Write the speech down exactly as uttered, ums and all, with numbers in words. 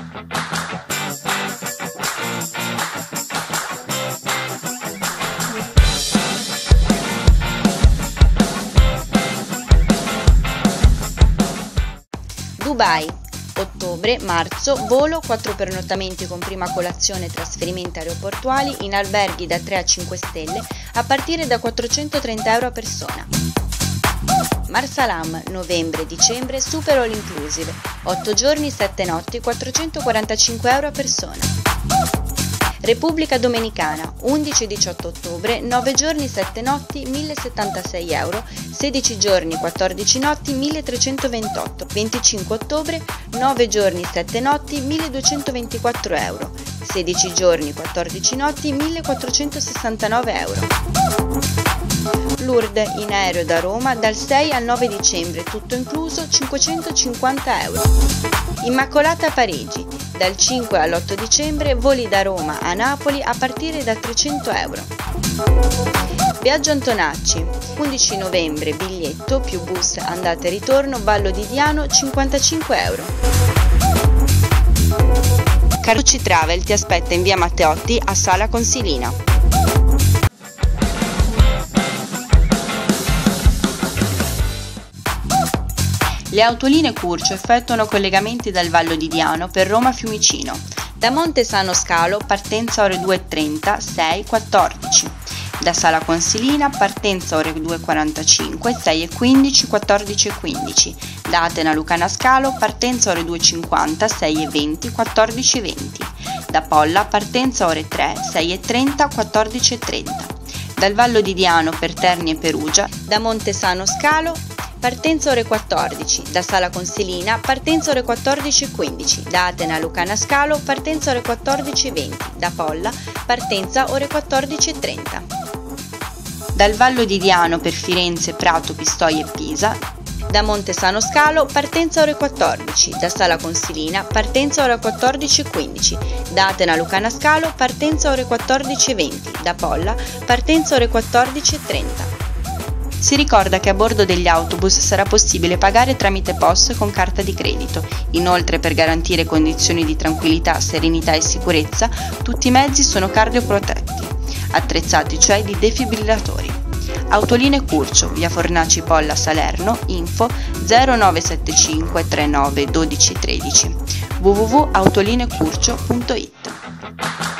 Dubai, ottobre-marzo, volo, quattro pernottamenti con prima colazione e trasferimenti aeroportuali in alberghi da tre a cinque stelle a partire da quattrocentotrenta euro a persona. Marsalam, novembre-dicembre, super all inclusive, otto giorni, sette notti, quattrocentoquarantacinque euro a persona. Repubblica Dominicana, undici e diciotto ottobre, nove giorni, sette notti, millesettantasei euro, sedici giorni, quattordici notti, milletrecentoventotto, venticinque ottobre, nove giorni, sette notti, milleduecentoventiquattro euro, sedici giorni, quattordici notti, millequattrocentosessantanove euro. Lourdes, in aereo da Roma dal sei al nove dicembre, tutto incluso, cinquecentocinquanta euro. Immacolata Parigi, dal cinque all'otto dicembre, voli da Roma a Napoli a partire da trecento euro. Viaggio Antonacci, undici novembre, biglietto più bus andata e ritorno, Vallo di Diano, cinquantacinque euro. Carducci Travel ti aspetta in via Matteotti a Sala Consilina. Le autolinee Curcio effettuano collegamenti dal Vallo di Diano per Roma Fiumicino. Da Monte Sano Scalo partenza ore due e trenta, sei e quattordici. Da Sala Consilina partenza ore due e quarantacinque, sei e quindici, quattordici e quindici. Da Atena Lucana Scalo partenza ore due e cinquanta, sei e venti, quattordici e venti. Da Polla partenza ore tre, sei e trenta, quattordici e trenta. Dal Vallo di Diano per Terni e Perugia. Da Monte Sano Scalo partenza ore quattordici, da Sala Consilina partenza ore quattordici e quindici, da Atena Lucana Scalo partenza ore quattordici e venti, da Polla partenza ore quattordici e trenta. Dal Vallo di Diano per Firenze, Prato, Pistoia e Pisa. Da Monte Sano Scalo partenza ore quattordici, da Sala Consilina partenza ore quattordici e quindici, da Atena Lucana Scalo partenza ore quattordici e venti, da Polla partenza ore quattordici e trenta. Si ricorda che a bordo degli autobus sarà possibile pagare tramite P O S con carta di credito. Inoltre, per garantire condizioni di tranquillità, serenità e sicurezza, tutti i mezzi sono cardioprotetti, attrezzati cioè di defibrillatori. Autolinee Curcio, via Fornaci Polla Salerno, info zero nove sette cinque tre nove uno due uno tre zero w w w punto autolinee curcio punto it.